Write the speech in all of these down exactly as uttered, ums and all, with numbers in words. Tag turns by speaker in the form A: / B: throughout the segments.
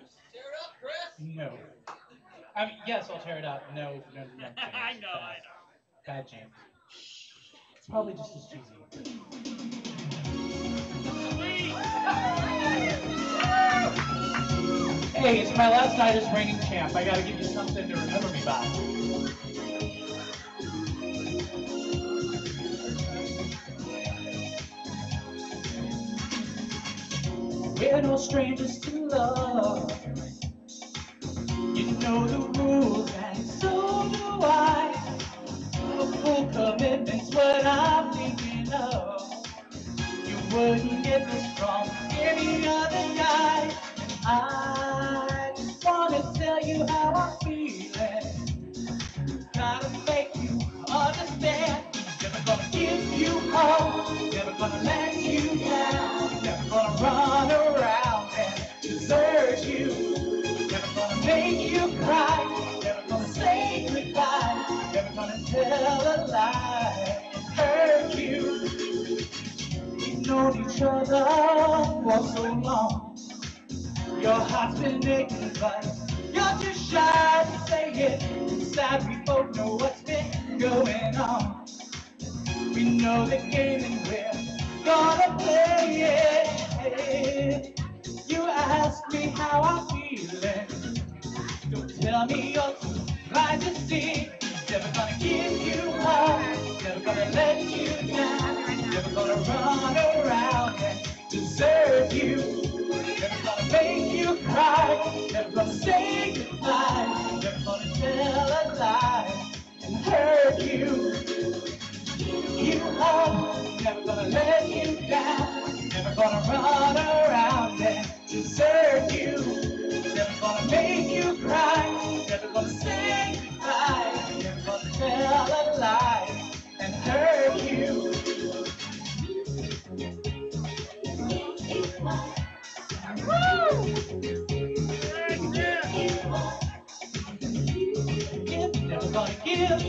A: No. I mean, yes, I'll tear it up. No, no, no, James.
B: I know,
A: Bad.
B: I know.
A: Bad James. It's probably just as cheesy.
B: Sweet.
A: Hey, it's my last night as reigning champ. I gotta give you something to remember me by. We're no strangers to love. You know the rules, and so do I. A full commitment's what I'm thinking of. You wouldn't get this from any other guy. I just wanna tell you how I'm feeling. Gotta make you understand. Never gonna give you up. Never gonna let you down. Never gonna run around and desert you. Never gonna make you cry. Never gonna say goodbye. Never gonna tell a lie and hurt you. We've known each other for so long. Your heart's been aching, but you're too shy to say it. Inside, we both know what's been going on. We know the game and we're gonna play it. You ask me how I'm feeling. Don't tell me you're too blind to see. Never gonna give you up. Never gonna let you down. Never gonna run around and desert you. Never gonna make you cry. Never gonna say goodbye. Never gonna tell a lie and hurt you. You up. Never gonna let you down. Never gonna run around and desert you. Never gonna make you cry. Never gonna say goodbye. Never gonna tell a lie and hurt you. Woo! Give, never gonna give.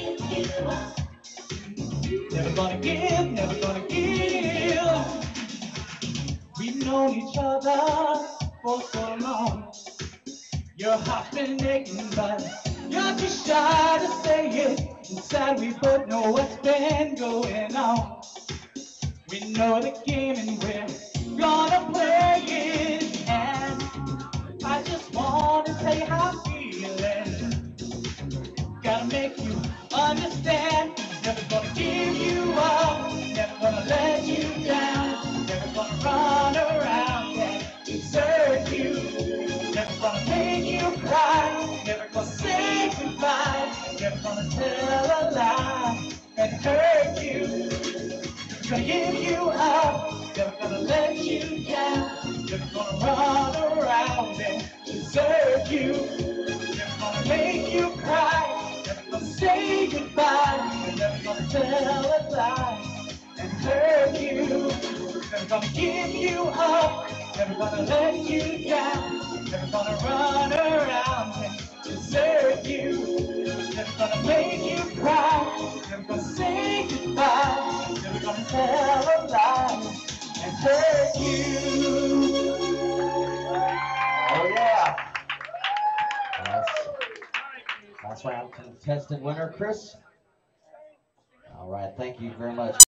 A: Never gonna give, never gonna give. We've known each other for so long. Your heart's been aching, but you're too shy to say it. Inside, we both know what's been going on. We know the game and we're gonna play it. And I just want to tell you how I'm feeling. Gotta make you understand. Never gonna give you up. Never gonna let you down. Never gonna run around and desert you. Never gonna make you cry. Never gonna say goodbye. Never gonna tell a lie and hurt you. Never gonna give you up. Never gonna let you down. Never gonna run around and desert you. Never gonna make you cry. Never gonna say goodbye. Never gonna tell a lie and hurt you. Never gonna give you up. Never gonna let you down. Never gonna run around and desert you. Never gonna make you cry. Never gonna say goodbye. Never gonna tell a lie and hurt you.
C: Oh yeah. That's, that's round contestant winner, Chris. All right, thank you very much.